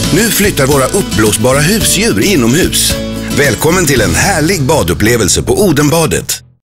Nu flyttar våra uppblåsbara husdjur inomhus. Välkommen till en härlig badupplevelse på Odenbadet.